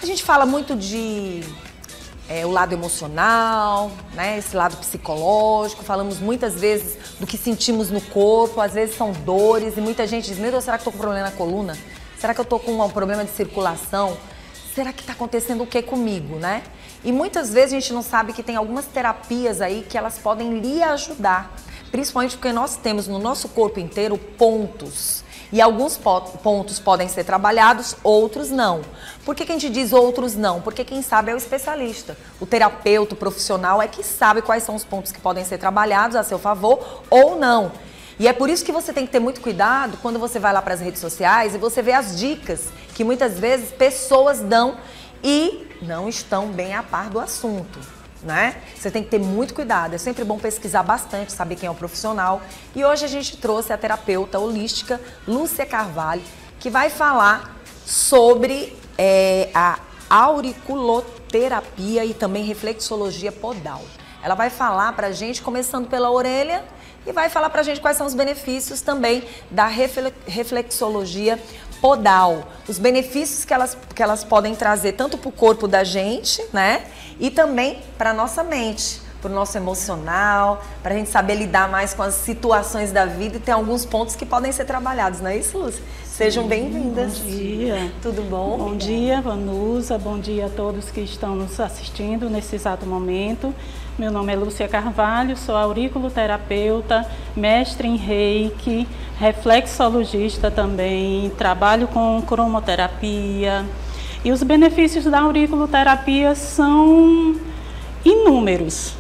gente fala muito de o lado emocional, né? Esse lado psicológico, falamos muitas vezes do que sentimos no corpo, às vezes são dores e muita gente diz, meu Deus, será que eu tô com problema na coluna? Será que eu tô com um problema de circulação? Será que tá acontecendo o que comigo, né? E muitas vezes a gente não sabe que tem algumas terapias aí que elas podem lhe ajudar, principalmente porque nós temos no nosso corpo inteiro pontos. E alguns pontos podem ser trabalhados, outros não. Por que a gente diz outros não? Porque quem sabe é o especialista. O terapeuta, o profissional é que sabe quais são os pontos que podem ser trabalhados a seu favor ou não. E é por isso que você tem que ter muito cuidado quando você vai lá para as redes sociais e você vê as dicas que muitas vezes pessoas dão e não estão bem a par do assunto, né? Você tem que ter muito cuidado, é sempre bom pesquisar bastante, saber quem é o profissional. E hoje a gente trouxe a terapeuta holística Lúcia Carvalho, que vai falar sobre a auriculoterapia e também reflexologia podal. Ela vai falar pra gente, começando pela orelha, e vai falar pra gente quais são os benefícios também da reflexologia podal. Os benefícios que elas podem trazer tanto para o corpo da gente, né? E também para nossa mente, para o nosso emocional, para a gente saber lidar mais com as situações da vida e tem alguns pontos que podem ser trabalhados, não é isso, Lúcia? Sejam bem-vindas. Bom dia. Tudo bom? Bom dia, Vanusa. Bom dia a todos que estão nos assistindo nesse exato momento. Meu nome é Lúcia Carvalho, sou auriculoterapeuta, mestre em Reiki, reflexologista também, trabalho com cromoterapia. E os benefícios da auriculoterapia são inúmeros.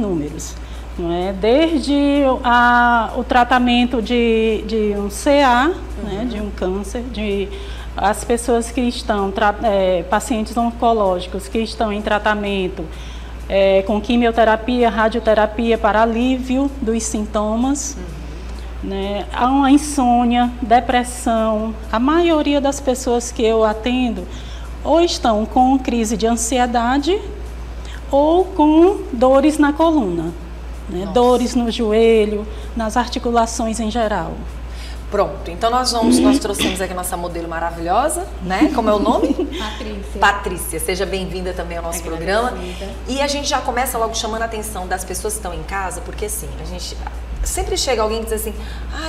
Não é? Desde o tratamento de um CA, né, de um câncer, as pessoas que estão, pacientes oncológicos que estão em tratamento com quimioterapia, radioterapia para alívio dos sintomas, né? Há uma insônia, depressão. A maioria das pessoas que eu atendo ou estão com crise de ansiedade ou com dores na coluna, né? Dores no joelho, nas articulações em geral. Pronto, então nós trouxemos aqui a nossa modelo maravilhosa, né? Como é o nome? Patrícia. Patrícia, seja bem-vinda também ao nosso programa. E a gente já começa logo chamando a atenção das pessoas que estão em casa, porque assim, a gente sempre chega alguém que diz assim,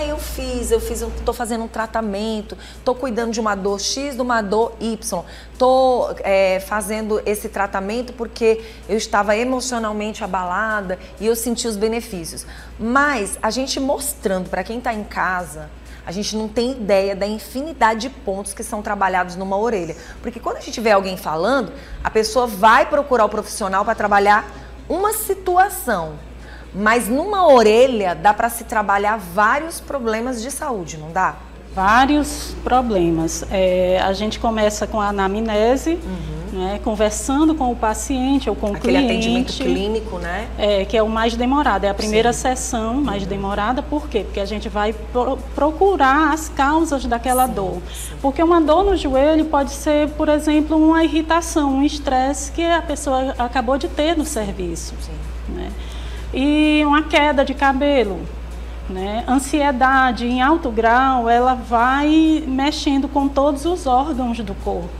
tô fazendo um tratamento, tô cuidando de uma dor X, de uma dor Y, tô fazendo esse tratamento porque eu estava emocionalmente abalada e eu senti os benefícios. Mas a gente mostrando para quem está em casa, a gente não tem ideia da infinidade de pontos que são trabalhados numa orelha. Porque quando a gente vê alguém falando, a pessoa vai procurar o profissional para trabalhar uma situação. Mas numa orelha dá para se trabalhar vários problemas de saúde, não dá? Vários problemas. A gente começa com a anamnese, né, conversando com o paciente ou com o cliente. Aquele atendimento clínico, né? Que é o mais demorado, é a primeira sessão mais demorada. Por quê? Porque a gente vai procurar as causas daquela dor. Porque uma dor no joelho pode ser, por exemplo, uma irritação, um estresse que a pessoa acabou de ter no serviço. Né? E uma queda de cabelo. Né? Ansiedade em alto grau, ela vai mexendo com todos os órgãos do corpo,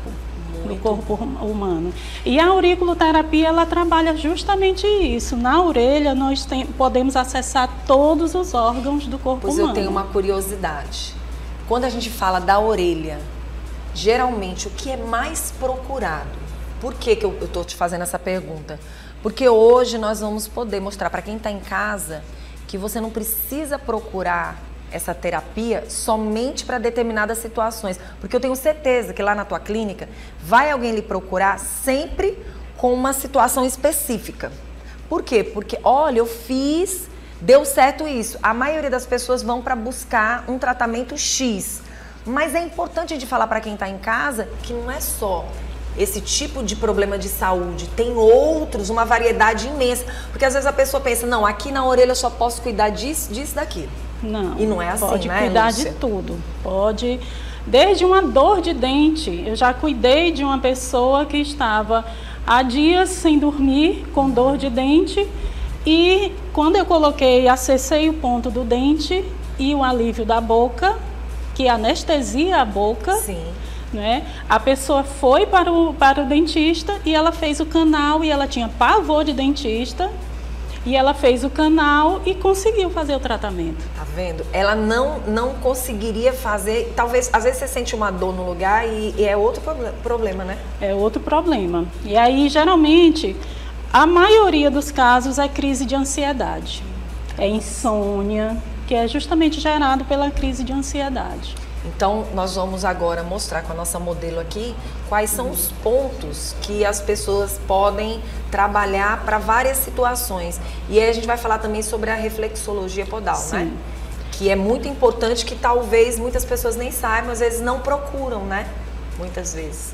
humano. E a auriculoterapia, ela trabalha justamente isso. Na orelha, nós podemos acessar todos os órgãos do corpo humano. Pois eu tenho uma curiosidade. Quando a gente fala da orelha, geralmente, o que é mais procurado? Por que eu estou te fazendo essa pergunta? Porque hoje nós vamos poder mostrar para quem está em casa que você não precisa procurar essa terapia somente para determinadas situações. Porque eu tenho certeza que lá na tua clínica vai alguém lhe procurar sempre com uma situação específica. Por quê? Porque, olha, eu fiz, deu certo isso. A maioria das pessoas vão para buscar um tratamento X. Mas é importante de falar para quem está em casa que não é só esse tipo de problema de saúde, tem outros, uma variedade imensa. Porque às vezes a pessoa pensa, não, aqui na orelha eu só posso cuidar disso, daquilo. Não. E não é assim, pode né, cuidar Lúcia? de tudo. Pode, desde uma dor de dente. Eu já cuidei de uma pessoa que estava há dias sem dormir, com dor de dente. E quando eu acessei o ponto do dente e o alívio da boca, que anestesia a boca. Sim. né? A pessoa foi para o dentista e ela fez o canal e ela tinha pavor de dentista e ela fez o canal e conseguiu fazer o tratamento. Tá vendo? Ela não conseguiria fazer, talvez, às vezes você sente uma dor no lugar e é outro problema, né? É outro problema. E aí, geralmente, a maioria dos casos é crise de ansiedade. É insônia, que é justamente gerado pela crise de ansiedade. Então, nós vamos agora mostrar com a nossa modelo aqui quais são os pontos que as pessoas podem trabalhar para várias situações. E aí a gente vai falar também sobre a reflexologia podal, Sim. né? Que é muito importante, que talvez muitas pessoas nem saibam, às vezes não procuram, né? Muitas vezes.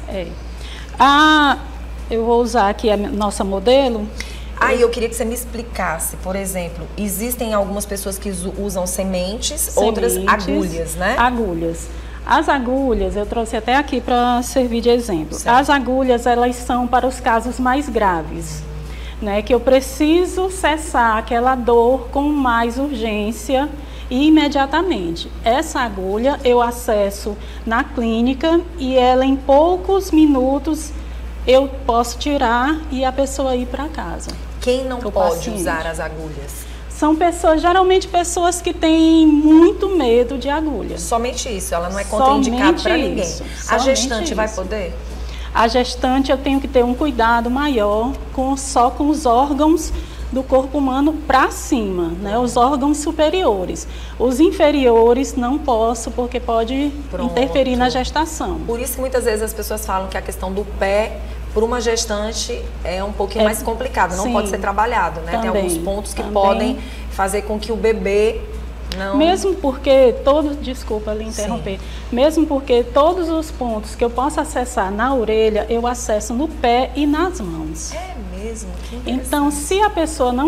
Eu vou usar aqui a nossa modelo. Aí eu queria que você me explicasse, por exemplo, existem algumas pessoas que usam sementes, outras agulhas, né? Agulhas. As agulhas, eu trouxe até aqui para servir de exemplo. Certo. As agulhas, elas são para os casos mais graves, né? Que eu preciso cessar aquela dor com mais urgência e imediatamente. Essa agulha eu acesso na clínica e ela em poucos minutos eu posso tirar e a pessoa ir para casa. Quem não pode usar as agulhas? São pessoas, geralmente pessoas que têm muito medo de agulha. Somente isso, ela não é contraindicada para ninguém. A gestante vai poder? A gestante eu tenho que ter um cuidado maior só com os órgãos do corpo humano para cima, né? Os órgãos superiores. Os inferiores não posso, porque pode interferir na gestação. Por isso que muitas vezes as pessoas falam que a questão do pé, por uma gestante, é um pouquinho mais complicado, não pode ser trabalhado, né? Tem alguns pontos que podem fazer com que o bebê não... Mesmo porque desculpa lhe interromper, mesmo porque todos os pontos que eu posso acessar na orelha, eu acesso no pé e nas mãos. É mesmo? Que interessante. Então, se a pessoa não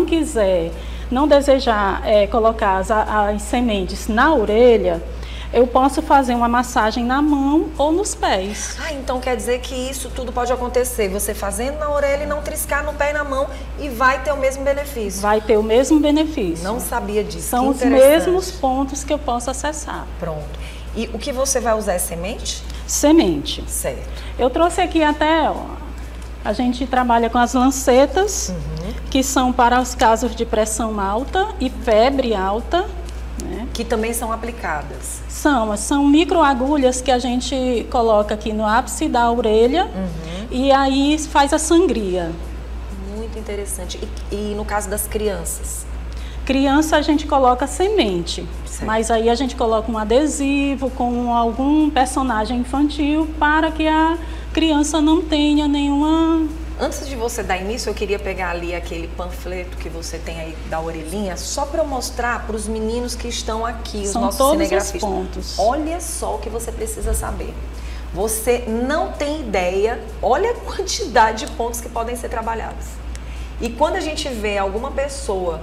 desejar colocar as sementes na orelha, eu posso fazer uma massagem na mão ou nos pés. Então quer dizer que isso tudo pode acontecer, você fazendo na orelha e não triscar no pé e na mão, e vai ter o mesmo benefício. Vai ter o mesmo benefício. Não sabia disso. São os mesmos pontos que eu posso acessar. Pronto. E o que você vai usar é semente? Semente. Certo. Eu trouxe aqui até, a gente trabalha com as lancetas, que são para os casos de pressão alta e febre alta. Né? Que também são aplicadas. São microagulhas que a gente coloca aqui no ápice da orelha e aí faz a sangria. Muito interessante. E no caso das crianças? Criança a gente coloca semente, mas aí a gente coloca um adesivo com algum personagem infantil para que a criança não tenha nenhuma... Antes de você dar início, eu queria pegar ali aquele panfleto que você tem aí da orelhinha, só para eu mostrar para os meninos que estão aqui, os nossos cinegrafistas. São todos os pontos. Olha só o que você precisa saber. Você não tem ideia, olha a quantidade de pontos que podem ser trabalhados. E quando a gente vê alguma pessoa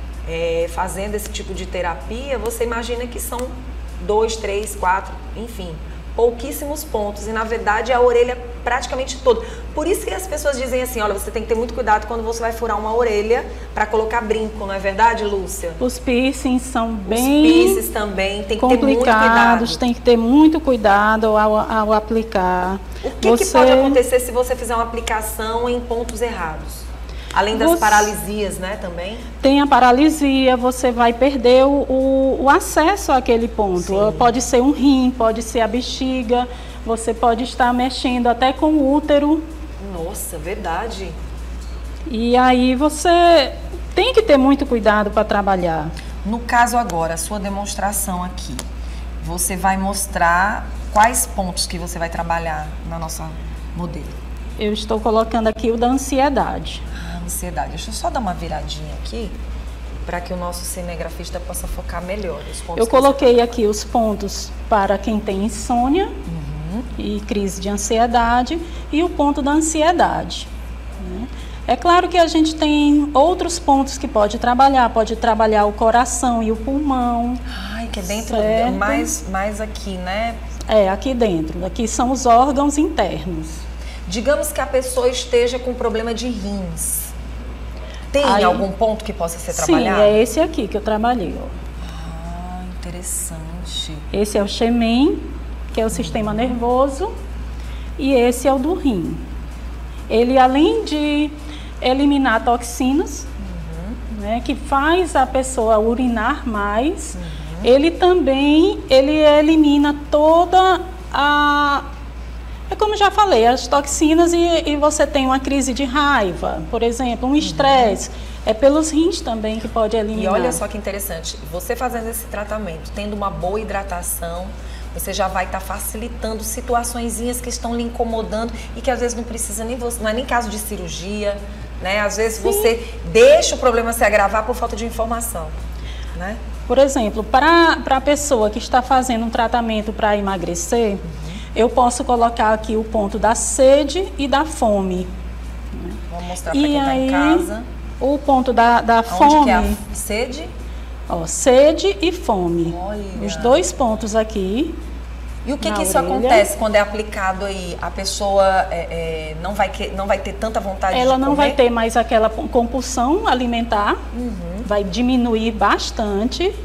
fazendo esse tipo de terapia, você imagina que são 2, 3, 4, enfim, pouquíssimos pontos. E na verdade a orelha praticamente toda. Por isso que as pessoas dizem assim, olha, você tem que ter muito cuidado quando você vai furar uma orelha para colocar brinco, não é verdade, Lúcia? Os piercings são bem... Os piercings também, tem que ter muito cuidado. Tem que ter muito cuidado ao aplicar. O que pode acontecer se você fizer uma aplicação em pontos errados? Além das paralisias, né, também? Tem a paralisia, você vai perder o acesso àquele ponto. Sim. Pode ser um rim, pode ser a bexiga, você pode estar mexendo até com o útero. Nossa, verdade. E aí você tem que ter muito cuidado para trabalhar. No caso agora, a sua demonstração aqui, você vai mostrar quais pontos que você vai trabalhar na nossa modelo? Eu estou colocando aqui o da ansiedade. Ansiedade. Deixa eu só dar uma viradinha aqui para que o nosso cinegrafista possa focar melhor os pontos. Eu coloquei aqui os pontos para quem tem insônia e crise de ansiedade e o ponto da ansiedade. Né? É claro que a gente tem outros pontos que pode trabalhar o coração e o pulmão. Ai, que é dentro, mais aqui, né? Aqui dentro. Aqui são os órgãos internos. Digamos que a pessoa esteja com problema de rins. Tem algum ponto que possa ser trabalhado? Sim, é esse aqui que eu trabalhei. Interessante. Esse é o Xemen, que é o sistema nervoso. e esse é o do rim. Ele, além de eliminar toxinas, né, que faz a pessoa urinar mais, ele também elimina toda a... É como já falei, as toxinas e você tem uma crise de raiva, por exemplo, um estresse. É pelos rins também que pode eliminar. E olha só que interessante, você fazendo esse tratamento, tendo uma boa hidratação, você já vai estar facilitando situaçõezinhas que estão lhe incomodando e que às vezes não precisa nem você, não é nem caso de cirurgia, né? Às vezes você deixa o problema se agravar por falta de informação, né? Por exemplo, para a pessoa que está fazendo um tratamento para emagrecer, eu posso colocar aqui o ponto da sede e da fome. Vamos mostrar para quem está em casa. O ponto da fome. Onde que é a sede? Ó, sede e fome. Olha. Os dois pontos aqui. E o que isso acontece quando é aplicado aí? A pessoa não vai ter tanta vontade de comer? Ela não vai ter mais aquela compulsão alimentar, vai diminuir bastante.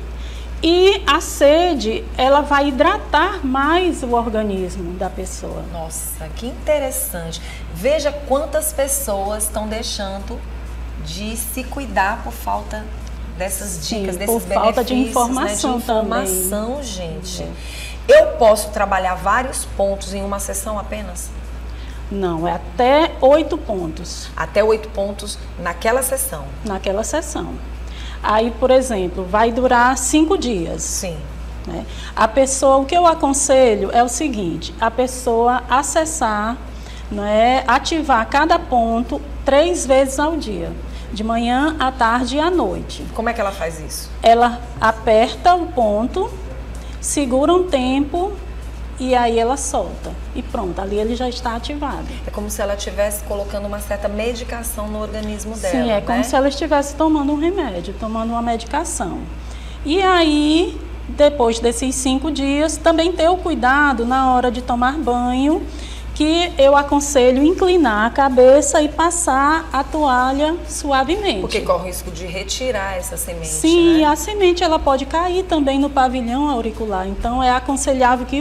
E a sede, ela vai hidratar mais o organismo da pessoa. Nossa, que interessante. Veja quantas pessoas estão deixando de se cuidar por falta dessas dicas, desses benefícios, por falta de informação, né? De informação, também. Gente. Eu posso trabalhar vários pontos em uma sessão apenas? Não, é até 8 pontos. Até 8 pontos naquela sessão? Naquela sessão. Aí, por exemplo, vai durar 5 dias. Sim. Né? A pessoa, o que eu aconselho é o seguinte, a pessoa acessar, né, ativar cada ponto 3 vezes ao dia. De manhã, à tarde e à noite. Como é que ela faz isso? Ela aperta o ponto, segura um tempo e aí ela solta. E pronto, ali ele já está ativado. É como se ela estivesse colocando uma certa medicação no organismo dela. Sim, é como se ela estivesse tomando um remédio, tomando uma medicação. E aí, depois desses 5 dias, também ter o cuidado na hora de tomar banho, que eu aconselho inclinar a cabeça e passar a toalha suavemente. Porque corre o risco de retirar essa semente, Sim, né? A semente ela pode cair também no pavilhão auricular. Então é aconselhável que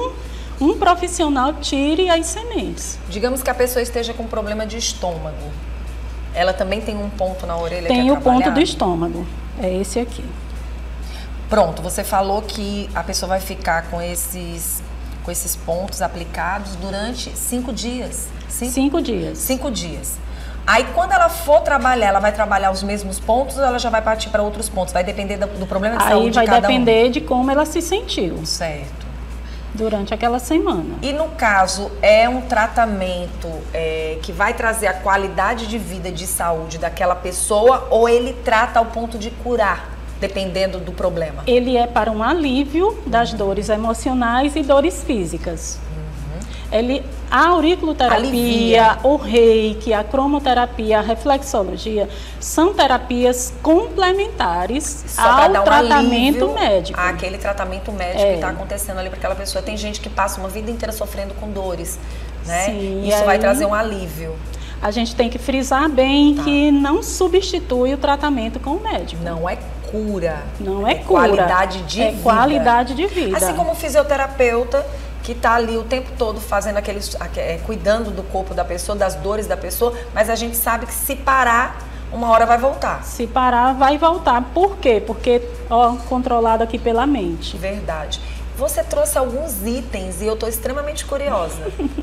um profissional tire as sementes. Digamos que a pessoa esteja com problema de estômago. Ela também tem um ponto na orelha tem que é o ponto do estômago, é esse aqui. Pronto, você falou que a pessoa vai ficar com esses pontos aplicados durante 5 dias. 5 dias. 5 dias. Aí, quando ela for trabalhar, ela vai trabalhar os mesmos pontos ou ela já vai partir para outros pontos? Vai depender do problema de saúde de cada um? Aí vai depender de como ela se sentiu. Certo. Durante aquela semana. E no caso, é um tratamento que vai trazer a qualidade de vida, de saúde daquela pessoa ou ele trata ao ponto de curar? Dependendo do problema. Ele é para um alívio das dores emocionais e dores físicas. A auriculoterapia, o reiki, a cromoterapia, a reflexologia são terapias complementares ao tratamento médico. Aquele tratamento médico que está acontecendo ali para aquela pessoa. Tem gente que passa uma vida inteira sofrendo com dores, né? Sim, isso vai trazer um alívio. A gente tem que frisar bem que não substitui o tratamento com o médico. Não é cura. Não é cura. Qualidade de vida. É qualidade de vida. Assim como o fisioterapeuta que está ali o tempo todo fazendo cuidando do corpo da pessoa, das dores da pessoa, mas a gente sabe que se parar, uma hora vai voltar. Se parar, vai voltar. Por quê? Porque, controlado aqui pela mente. Verdade. Você trouxe alguns itens e eu estou extremamente curiosa.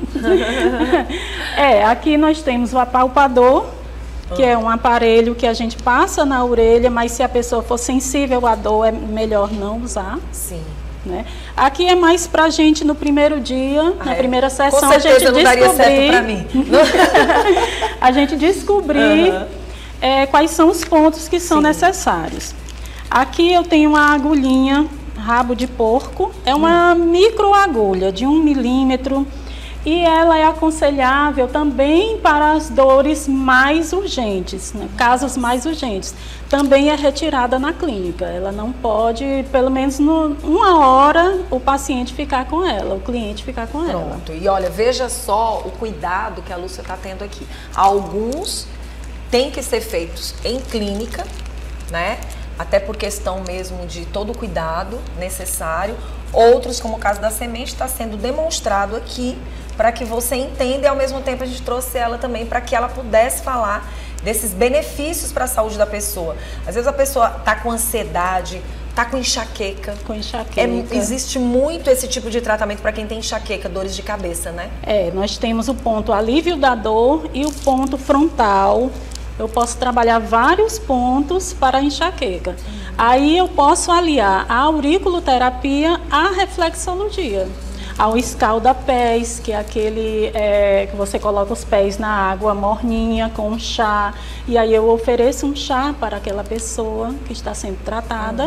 Aqui nós temos o apalpador, que é um aparelho que a gente passa na orelha, mas se a pessoa for sensível à dor, é melhor não usar. Sim. Né? Aqui é mais pra gente no primeiro dia, na primeira sessão, com certeza a gente não daria certo pra mim. A gente descobrir quais são os pontos que são necessários. Aqui eu tenho uma agulhinha, rabo de porco, é uma microagulha de 1 milímetro. E ela é aconselhável também para as dores mais urgentes, né? Casos mais urgentes. Também é retirada na clínica. Ela não pode, pelo menos uma hora, o paciente ficar com ela, o cliente ficar com ela. Pronto. E olha, veja só o cuidado que a Lúcia está tendo aqui. Alguns têm que ser feitos em clínica, né? Até por questão mesmo de todo o cuidado necessário. Outros, como o caso da semente, está sendo demonstrado aqui para que você entenda, e ao mesmo tempo a gente trouxe ela também para que ela pudesse falar desses benefícios para a saúde da pessoa. Às vezes a pessoa está com ansiedade, está com enxaqueca. Com enxaqueca. Existe muito esse tipo de tratamento para quem tem enxaqueca, dores de cabeça, né? Nós temos o ponto alívio da dor e o ponto frontal. Eu posso trabalhar vários pontos para a enxaqueca. Aí eu posso aliar a auriculoterapia à reflexologia. Ao escalda-pés, que é aquele que você coloca os pés na água morninha com um chá. E aí eu ofereço um chá para aquela pessoa que está sendo tratada.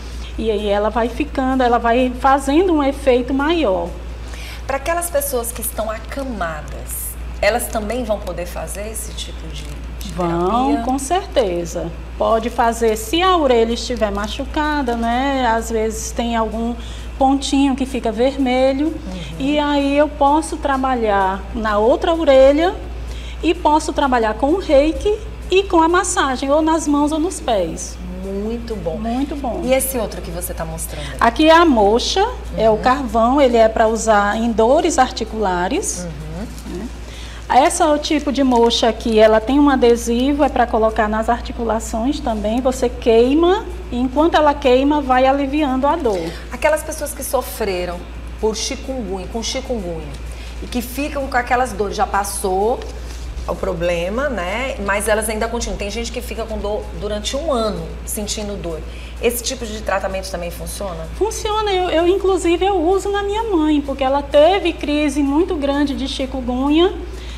E aí ela vai ficando, ela vai fazendo um efeito maior. Para aquelas pessoas que estão acamadas, elas também vão poder fazer esse tipo de terapia? Vão, com certeza. Pode fazer se a orelha estiver machucada, né? Às vezes tem algum pontinho que fica vermelho, e aí eu posso trabalhar na outra orelha e posso trabalhar com o reiki e com a massagem, ou nas mãos ou nos pés. Muito bom. Muito bom. E esse outro que você está mostrando? Aqui é a moxa, é o carvão, ele é para usar em dores articulares. Né? Esse é o tipo de moxa aqui, ela tem um adesivo, é para colocar nas articulações também, você queima, e enquanto ela queima, vai aliviando a dor. Aquelas pessoas que sofreram por chikungunya, com chikungunya, e que ficam com aquelas dores, já passou o problema, né? Mas elas ainda continuam. Tem gente que fica com dor durante um ano, sentindo dor. Esse tipo de tratamento também funciona? Funciona. Inclusive, eu uso na minha mãe, porque ela teve crise muito grande de chikungunya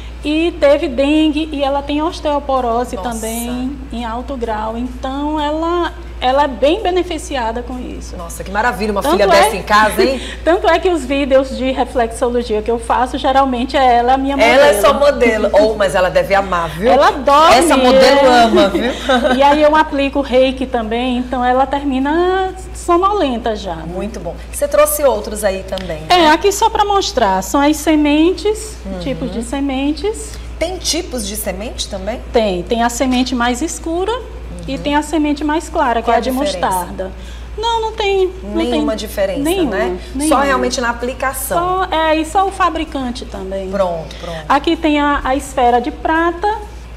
e teve dengue, e ela tem osteoporose também em alto grau. Então, ela é bem beneficiada com isso. Nossa, que maravilha, uma filha dessa em casa, hein? Tanto é que os vídeos de reflexologia que eu faço, geralmente ela é a minha modelo. Ela é sua modelo. Mas ela deve amar, viu? Ela adora. Essa modelo ama, viu? E aí eu aplico reiki também, então ela termina sonolenta já. Muito bom. Você trouxe outros aí também, né? Aqui só para mostrar, são as sementes, tipos de sementes. Tem tipos de semente também? Tem a semente mais escura e tem a semente mais clara, que é a de mostarda. Não tem nenhuma diferença, né? Nenhuma. Só realmente na aplicação. E só o fabricante também. Pronto. Aqui tem a esfera de prata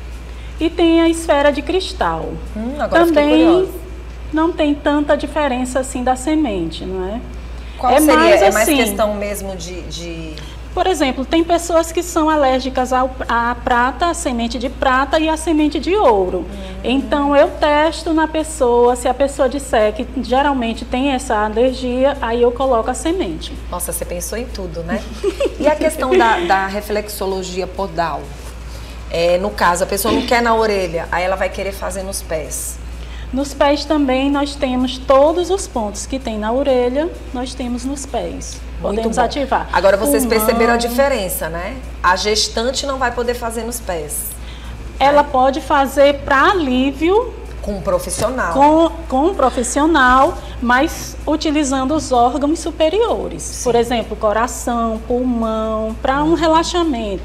e tem a esfera de cristal. Agora também não tem tanta diferença assim da semente, não é? Qual seria? É mais questão mesmo de... Por exemplo, tem pessoas que são alérgicas à prata, a semente de prata e a semente de ouro. Então, eu testo na pessoa, se a pessoa disser que geralmente tem essa alergia, aí eu coloco a semente. Nossa, você pensou em tudo, né? E a questão da reflexologia podal? No caso, a pessoa não quer na orelha, aí ela vai querer fazer nos pés. Nos pés também nós temos todos os pontos que tem na orelha, nós temos nos pés. Podemos ativar. Agora vocês perceberam a diferença, né? A gestante não vai poder fazer nos pés. Ela pode fazer para alívio. Com um profissional. Com um profissional, mas utilizando os órgãos superiores. Sim. Por exemplo, coração, pulmão, para um relaxamento.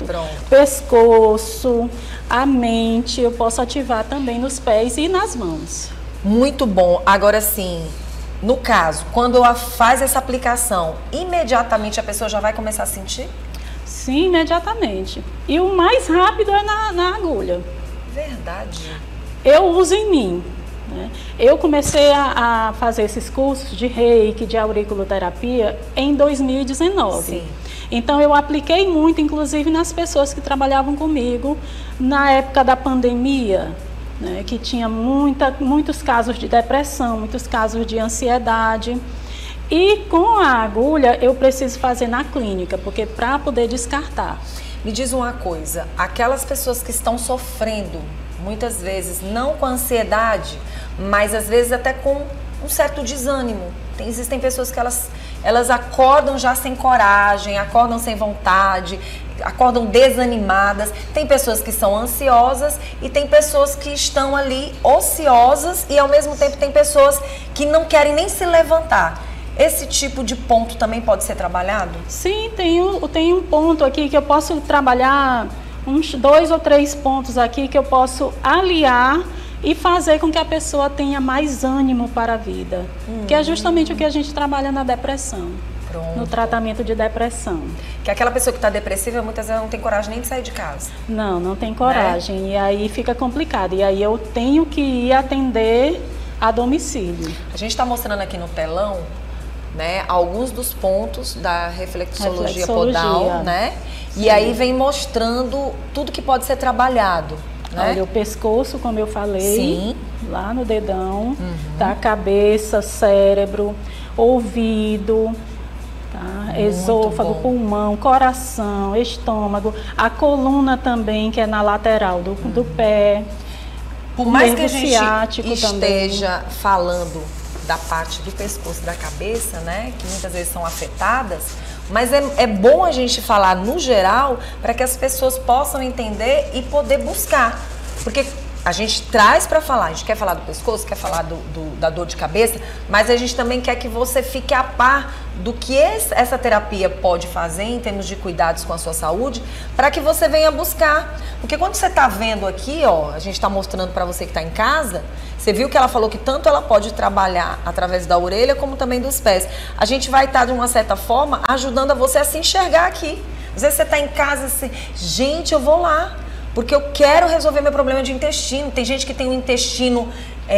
Pescoço, a mente, eu posso ativar também nos pés e nas mãos. Muito bom. Agora sim, no caso, quando ela faz essa aplicação, imediatamente a pessoa já vai começar a sentir? Sim, imediatamente. E o mais rápido é na agulha. Verdade. Eu uso em mim. Né? Eu comecei a fazer esses cursos de reiki, de auriculoterapia em 2019. Sim. Então eu apliquei muito, inclusive nas pessoas que trabalhavam comigo na época da pandemia, né? Que tinha muitos casos de depressão, muitos casos de ansiedade. E com a agulha eu preciso fazer na clínica, porque para poder descartar. Me diz uma coisa, aquelas pessoas que estão sofrendo, muitas vezes, não com ansiedade, mas às vezes até com um certo desânimo. Existem pessoas que elas acordam já sem coragem, acordam sem vontade, acordam desanimadas. Tem pessoas que são ansiosas e tem pessoas que estão ali ociosas e ao mesmo tempo tem pessoas que não querem nem se levantar. Esse tipo de ponto também pode ser trabalhado? Sim, tem um ponto aqui que eu posso trabalhar, uns 2 ou 3 pontos aqui que eu posso aliar e fazer com que a pessoa tenha mais ânimo para a vida. Que é justamente o que a gente trabalha na depressão. no tratamento de depressão. Que aquela pessoa que está depressiva, muitas vezes não tem coragem nem de sair de casa. Não tem coragem, né? E aí fica complicado. E aí eu tenho que ir atender a domicílio. A gente está mostrando aqui no telão, né, alguns dos pontos da reflexologia podal, né? Sim. E aí vem mostrando tudo que pode ser trabalhado. Né? Olha, o pescoço, como eu falei, sim, lá no dedão, tá? Cabeça, cérebro, ouvido, tá? Esôfago, pulmão, coração, estômago, a coluna também, que é na lateral do pé. Por mais que a gente esteja falando da parte do pescoço e da cabeça, né, que muitas vezes são afetadas, mas é bom a gente falar no geral para que as pessoas possam entender e poder buscar. Porque a gente traz para falar, a gente quer falar do pescoço, quer falar da dor de cabeça, mas a gente também quer que você fique a par do que essa terapia pode fazer em termos de cuidados com a sua saúde, para que você venha buscar. Porque quando você está vendo aqui, ó, a gente está mostrando para você que está em casa, você viu que ela falou que tanto ela pode trabalhar através da orelha como também dos pés. A gente vai estar, de uma certa forma, ajudando a você a se enxergar aqui. Às vezes você está em casa assim, gente, eu vou lá, porque eu quero resolver meu problema de intestino. Tem gente que tem um intestino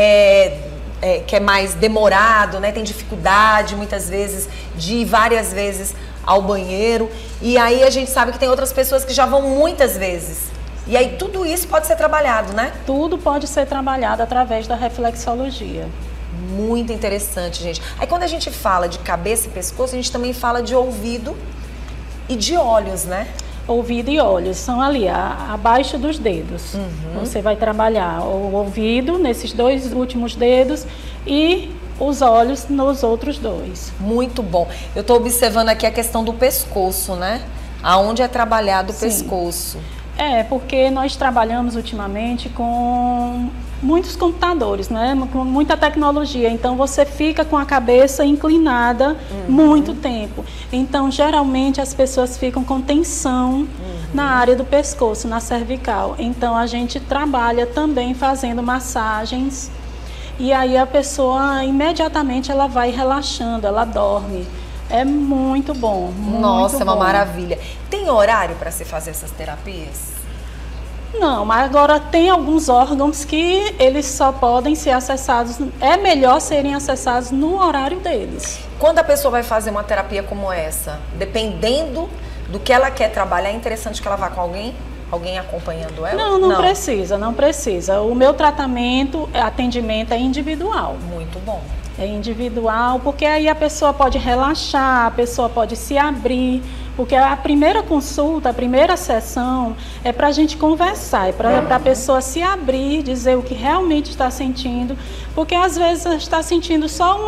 que é mais demorado, né? Tem dificuldade, muitas vezes, de ir várias vezes ao banheiro. E aí a gente sabe que tem outras pessoas que já vão muitas vezes. E aí tudo isso pode ser trabalhado, né? Tudo pode ser trabalhado através da reflexologia. Muito interessante, gente. Aí quando a gente fala de cabeça e pescoço, a gente também fala de ouvido e de olhos, né? Ouvido e olhos são ali, abaixo dos dedos. Uhum. Você vai trabalhar o ouvido nesses dois últimos dedos e os olhos nos outros dois. Muito bom. Eu estou observando aqui a questão do pescoço, né? Aonde é trabalhado o pescoço. Porque nós trabalhamos ultimamente com muitos computadores, né? Com muita tecnologia, então você fica com a cabeça inclinada muito tempo. Então, geralmente, as pessoas ficam com tensão na área do pescoço, na cervical. Então, a gente trabalha também fazendo massagens e aí a pessoa, imediatamente, ela vai relaxando, ela dorme. É muito bom, muito Nossa, é uma bom. maravilha. Tem horário para se fazer essas terapias? Não, mas agora tem alguns órgãos que eles só podem ser acessados, é melhor serem acessados no horário deles. Quando a pessoa vai fazer uma terapia como essa, dependendo do que ela quer trabalhar, é interessante que ela vá com alguém acompanhando ela? Não precisa. O meu atendimento é individual. Muito bom. É individual, porque aí a pessoa pode relaxar, a pessoa pode se abrir, porque a primeira consulta, a primeira sessão é para a gente conversar, é para a pessoa se abrir, dizer o que realmente está sentindo, porque às vezes está sentindo só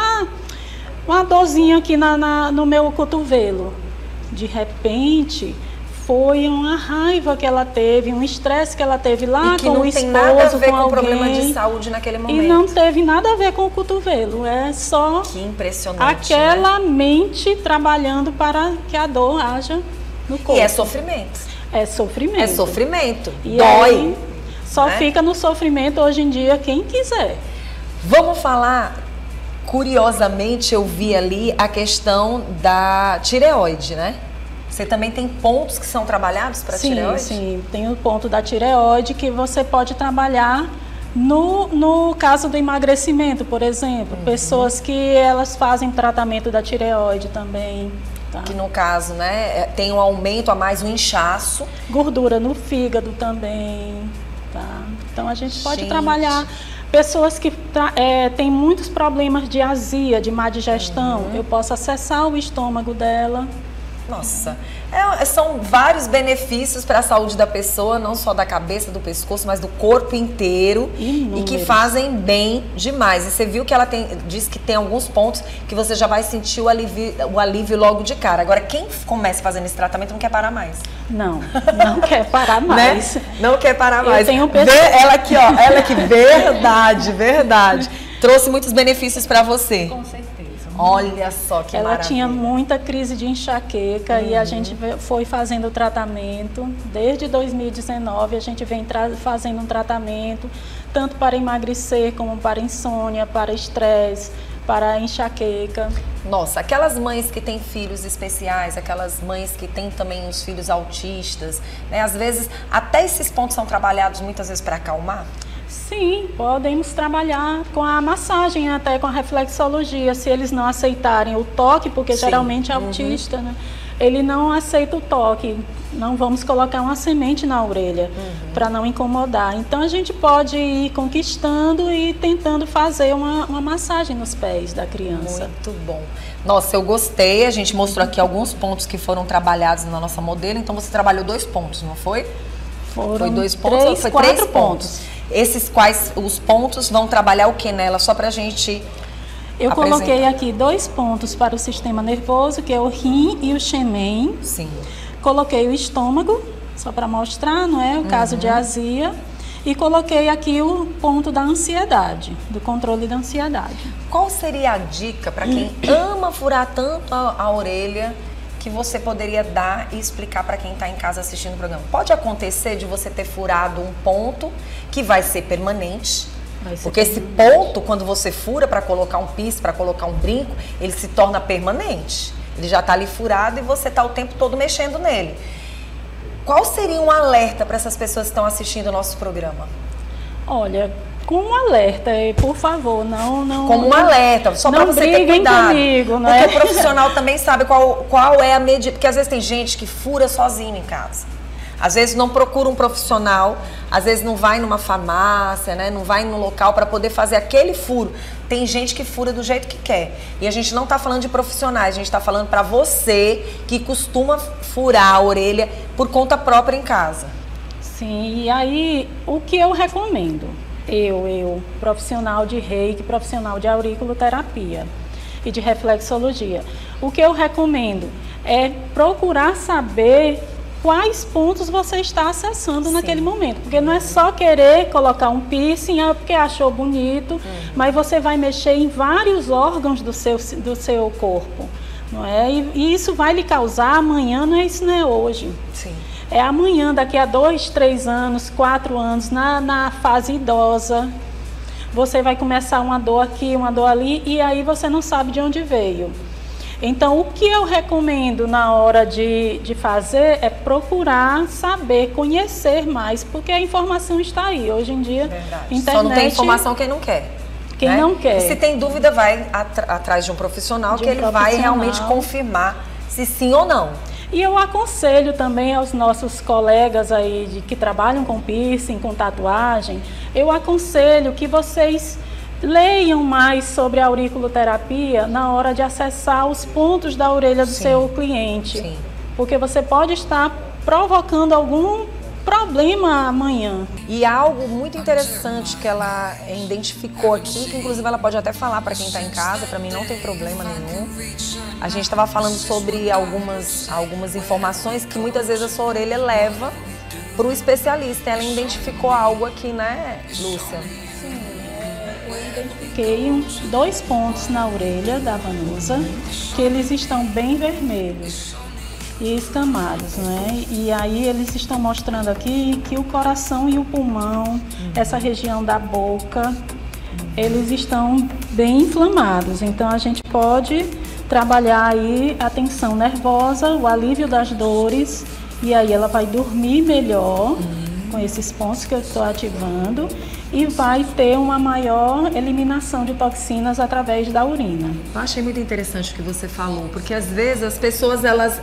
uma dorzinha aqui no meu cotovelo. De repente, foi uma raiva que ela teve, um estresse que ela teve lá com o esposo, com alguém. E que não tem nada a ver com o problema de saúde naquele momento. E não teve nada a ver com o cotovelo, é só que impressionante, aquela mente trabalhando para que a dor haja no corpo. E é sofrimento. É sofrimento. É sofrimento. E dói. Aí, só fica no sofrimento hoje em dia quem quiser. Vamos falar, curiosamente eu vi ali a questão da tireoide, né? Você também tem pontos que são trabalhados para a tireoide? Sim, tem o ponto da tireoide que você pode trabalhar no caso do emagrecimento, por exemplo. Pessoas que elas fazem tratamento da tireoide também. Tá? Que no caso, né, tem um aumento a mais, um inchaço. Gordura no fígado também. Tá? Então a gente pode trabalhar. Pessoas que têm muitos problemas de azia, de má digestão, eu posso acessar o estômago dela. Nossa, são vários benefícios para a saúde da pessoa, não só da cabeça, do pescoço, mas do corpo inteiro. Inúmeros. E que fazem bem demais. E você viu que ela diz que tem alguns pontos que você já vai sentir o alívio logo de cara. Agora, quem começa fazendo esse tratamento não quer parar mais. Não quer parar mais. Né? Não quer parar mais. Eu tenho ela aqui, ó, ela aqui, verdade. Trouxe muitos benefícios para você. Com certeza. Olha só que maravilha. Ela tinha muita crise de enxaqueca e a gente foi fazendo o tratamento. Desde 2019 a gente vem fazendo um tratamento tanto para emagrecer como para insônia, para estresse, para enxaqueca. Nossa, aquelas mães que têm filhos especiais, aquelas mães que têm também os filhos autistas, né? Às vezes, até esses pontos são trabalhados muitas vezes para acalmar? Sim, podemos trabalhar com a massagem, até com a reflexologia, se eles não aceitarem o toque, porque Sim. geralmente é autista, né? Ele não aceita o toque, não vamos colocar uma semente na orelha para não incomodar. Então a gente pode ir conquistando e tentando fazer uma massagem nos pés da criança. Muito bom. Nossa, eu gostei, a gente mostrou aqui alguns pontos que foram trabalhados na nossa modelo, então você trabalhou 2 pontos, não foi? Foi 2 pontos ou foi 3 pontos? Esses quais os pontos vão trabalhar o que nela? Só pra gente Eu apresentar. coloquei aqui 2 pontos para o sistema nervoso, que é o rim e o xemen. Sim. Coloquei o estômago, só para mostrar, não é? O caso de azia. E coloquei aqui o ponto da ansiedade, do controle da ansiedade. Qual seria a dica para quem ama furar tanto a orelha que você poderia dar e explicar para quem está em casa assistindo o programa? Pode acontecer de você ter furado um ponto que vai ser permanente, porque esse ponto, quando você fura para colocar um piercing, para colocar um brinco, ele se torna permanente. Ele já está ali furado e você está o tempo todo mexendo nele. Qual seria um alerta para essas pessoas que estão assistindo o nosso programa? Olha, como alerta, por favor, não... Como um alerta, só para você ter cuidado. Comigo, não porque é? o profissional também sabe qual é a medida. Porque às vezes tem gente que fura sozinho em casa. Às vezes não procura um profissional, às vezes não vai numa farmácia, né? Não vai num local para poder fazer aquele furo. Tem gente que fura do jeito que quer. E a gente não está falando de profissionais, a gente está falando para você que costuma furar a orelha por conta própria em casa. Sim, e aí o que eu recomendo? Eu, profissional de reiki, profissional de auriculoterapia e de reflexologia. O que eu recomendo é procurar saber quais pontos você está acessando naquele momento. Porque não é só querer colocar um piercing porque achou bonito, mas você vai mexer em vários órgãos do seu corpo. Não é? E isso vai lhe causar amanhã, isso não é hoje. Sim. É amanhã, daqui a 2, 3 anos, 4 anos, na fase idosa. Você vai começar uma dor aqui, uma dor ali, e aí você não sabe de onde veio. Então, o que eu recomendo na hora de fazer é procurar saber, conhecer mais, porque a informação está aí. Hoje em dia, internet... Só não tem informação quem não quer. Quem não quer. E se tem dúvida, vai atrás de um profissional que ele vai realmente confirmar se sim ou não. E eu aconselho também aos nossos colegas aí que trabalham com piercing, com tatuagem, eu aconselho que vocês leiam mais sobre a auriculoterapia na hora de acessar os pontos da orelha do seu cliente. Sim. Porque você pode estar provocando algum problema amanhã. E algo muito interessante que ela identificou aqui, que inclusive ela pode até falar para quem está em casa, para mim não tem problema nenhum. A gente estava falando sobre algumas informações que muitas vezes a sua orelha leva para o especialista. Ela identificou algo aqui, né, Lúcia? Sim, eu identifiquei 2 pontos na orelha da Vanusa, que eles estão bem vermelhos e escamados, né? E aí eles estão mostrando aqui que o coração e o pulmão, essa região da boca, eles estão bem inflamados. Então a gente pode trabalhar aí a tensão nervosa, o alívio das dores, e aí ela vai dormir melhor com esses pontos que eu estou ativando e vai ter uma maior eliminação de toxinas através da urina. Eu achei muito interessante o que você falou, porque às vezes as pessoas elas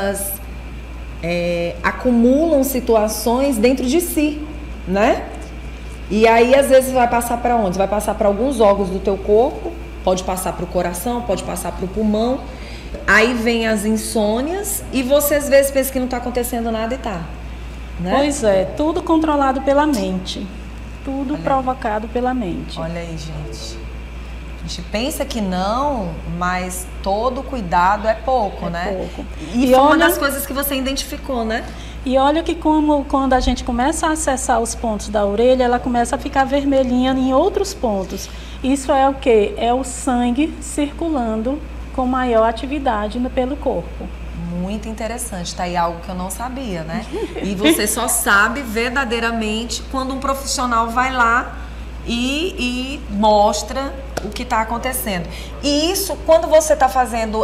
acumulam situações dentro de si, né? E aí às vezes vai passar para onde? Vai passar para alguns órgãos do teu corpo, pode passar para o coração, pode passar para o pulmão. Aí vem as insônias e você às vezes pensa que não está acontecendo nada e tá, né? Pois é, tudo controlado pela mente. Tudo provocado pela mente. Olha aí, gente. A gente pensa que não, mas todo cuidado é pouco, né? Pouco. E foi uma das coisas que você identificou, né? E olha que quando a gente começa a acessar os pontos da orelha, ela começa a ficar vermelhinha em outros pontos. Isso é o quê? É o sangue circulando com maior atividade pelo corpo. Muito interessante, tá aí algo que eu não sabia, né? E você só sabe verdadeiramente quando um profissional vai lá e mostra o que está acontecendo. E isso, quando você está fazendo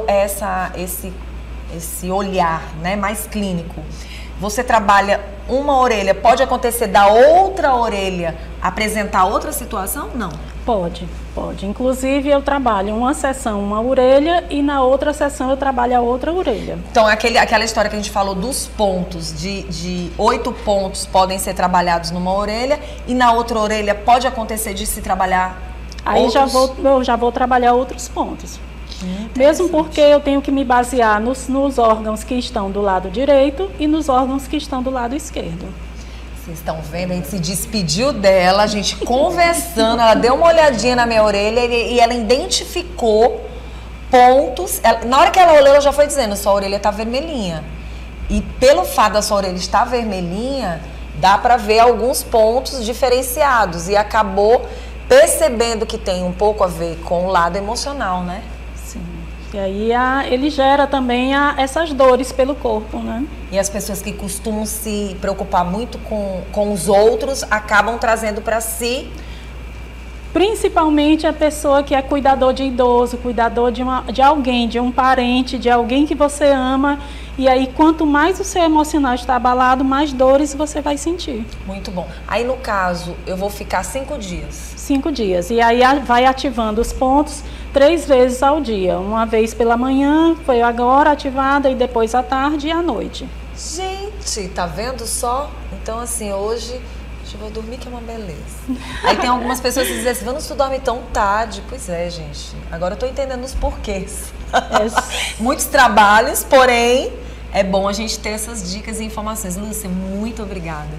esse olhar, né, mais clínico, você trabalha uma orelha, pode acontecer da outra orelha apresentar outra situação? Não. Pode. Inclusive eu trabalho uma sessão uma orelha e na outra sessão eu trabalho a outra orelha. Então aquela história que a gente falou dos pontos, de 8 pontos podem ser trabalhados numa orelha e na outra orelha pode acontecer de se trabalhar aí outros... eu já vou trabalhar outros pontos. Mesmo porque eu tenho que me basear nos órgãos que estão do lado direito e nos órgãos que estão do lado esquerdo. Vocês estão vendo? A gente se despediu dela, a gente conversando, ela deu uma olhadinha na minha orelha e ela identificou pontos. Na hora que ela olhou, ela já foi dizendo, sua orelha está vermelhinha. E pelo fato da sua orelha estar vermelhinha, dá para ver alguns pontos diferenciados. E acabou percebendo que tem um pouco a ver com o lado emocional, né? E aí ele gera também essas dores pelo corpo, né? E as pessoas que costumam se preocupar muito com os outros acabam trazendo para si. Principalmente a pessoa que é cuidador de idoso, cuidador de alguém, de um parente, de alguém que você ama. E aí, quanto mais o seu emocional está abalado, mais dores você vai sentir. Muito bom. Aí, no caso, eu vou ficar 5 dias. 5 dias. E aí vai ativando os pontos 3 vezes ao dia. Uma vez pela manhã, foi agora ativada, e depois à tarde e à noite. Gente, tá vendo só? Então, assim, hoje eu vou dormir, que é uma beleza. Aí tem algumas pessoas que dizem assim, Vânia, tu dorme tão tarde. Pois é, gente. Agora eu tô entendendo os porquês. Muitos trabalhos, porém, é bom a gente ter essas dicas e informações. Lúcia, muito obrigada.